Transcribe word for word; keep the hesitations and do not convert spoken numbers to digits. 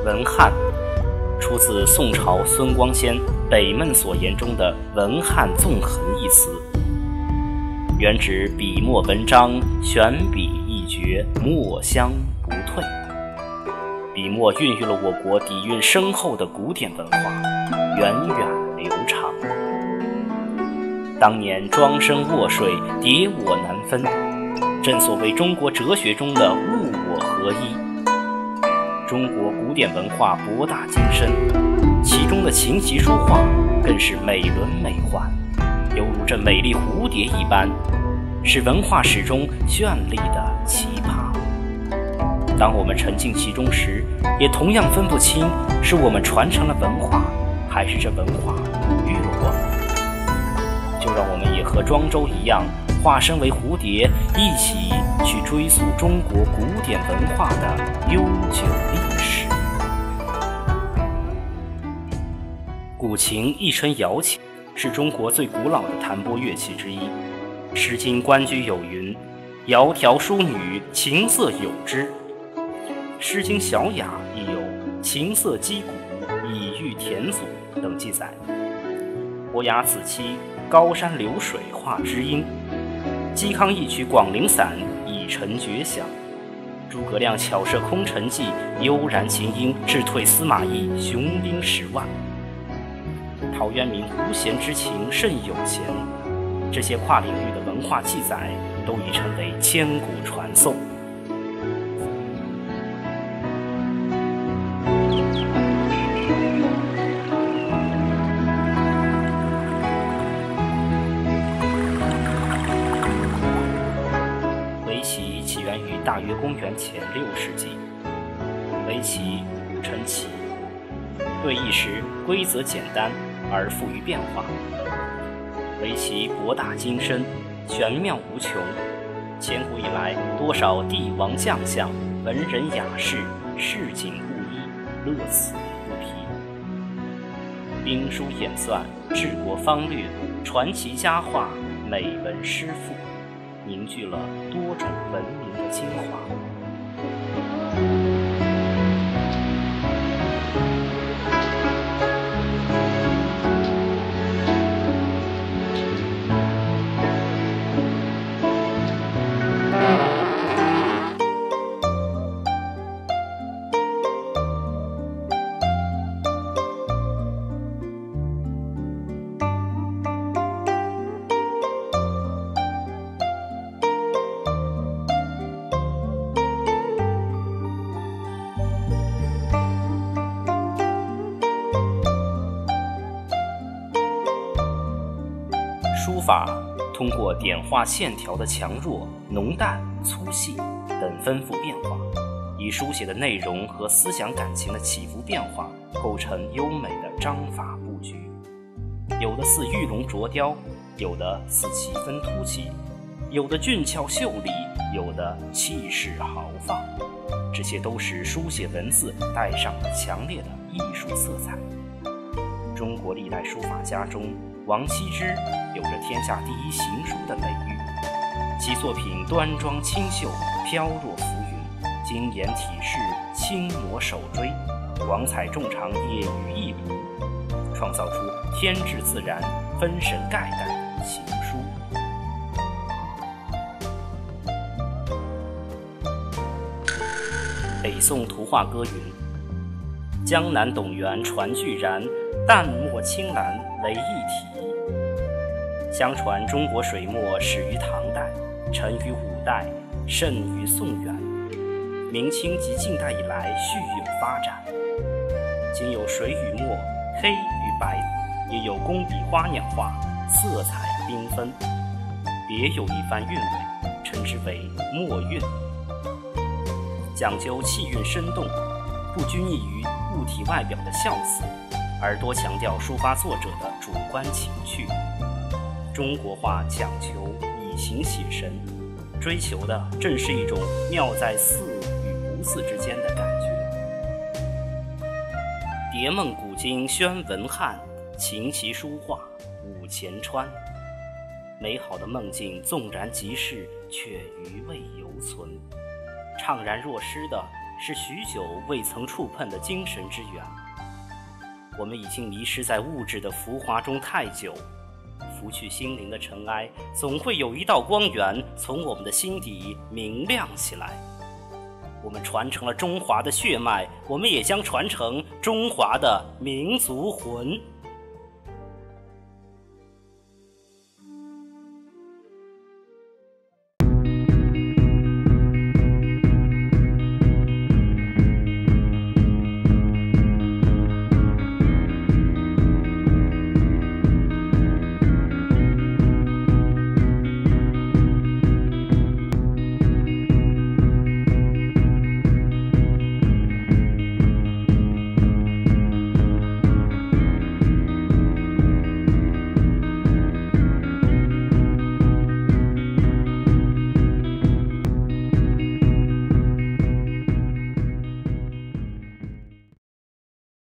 文翰出自宋朝孙光先《北闷所言》中的文翰纵横一词，原指笔墨文章选笔一绝，墨香不退。笔墨孕育了我国底蕴深厚的古典文化，源远流长。当年庄生卧水，蝶我难分，正所谓中国哲学中的物我合一。中国古典文化博大精深，其中的琴棋书画更是美轮美奂，犹如这美丽蝴蝶一般，是文化史中绚丽的奇葩。当我们沉浸其中时，也同样分不清是我们传承了文化，还是这文化与了我们。就让我们也和庄周一样，化身为蝴蝶，一起去追溯中国古典文化的悠久历史。古琴亦称瑶琴，是中国最古老的弹拨乐器之一。《诗经·关雎》有云：“窈窕淑女，琴瑟友之。”《诗经·小雅》亦有“琴瑟击鼓，以御田祖”等记载。伯牙子期高山流水化知音，嵇康一曲《广陵散》以成绝响，诸葛亮巧设空城计，悠然琴音，智退司马懿，雄兵十万。陶渊明无弦之琴胜有弦，这些跨领域的文化记载都已成为千古传颂。围棋起源于大约公元前六世纪，围棋古称棋，对弈时规则简单而富于变化。围棋博大精深，玄妙无穷，千古以来，多少帝王将相、文人雅士，市井布衣，乐此不疲。兵书演算、治国方略、传奇佳话、美文诗赋，凝聚了多种文明的精华。书法通过点画线条的强弱、浓淡、粗细等丰富变化，以书写的内容和思想感情的起伏变化，构成优美的章法布局。有的似玉龙琢雕，有的似奇峰突起，有的俊俏秀丽，有的气势豪放。这些都是书写文字带上了强烈的艺术色彩。中国历代书法家中，王羲之有着天下第一行书的美誉，其作品端庄清秀，飘若浮云，精研体式，轻磨手锥，广采众长，也于一炉，创造出天质自然、分神盖代的行书。北宋图画歌云：“江南董源传巨然，淡墨青蓝为一体。”相传中国水墨始于唐代，成于五代，盛于宋元，明清及近代以来续有发展。今有水与墨、黑与白，也有工笔花鸟画，色彩缤纷，别有一番韵味，称之为墨韵。讲究气韵生动，不拘泥于物体外表的笑辞，而多强调抒发作者的主观情趣。中国画讲求以形写神，追求的正是一种妙在似与不似之间的感觉。蝶梦古今宣文翰，琴棋书画舞前川。美好的梦境纵然即逝，却余味犹存。怅然若失的是许久未曾触碰的精神之源。我们已经迷失在物质的浮华中太久，拂去心灵的尘埃，总会有一道光源从我们的心底明亮起来。我们传承了中华的血脉，我们也将传承中华的民族魂。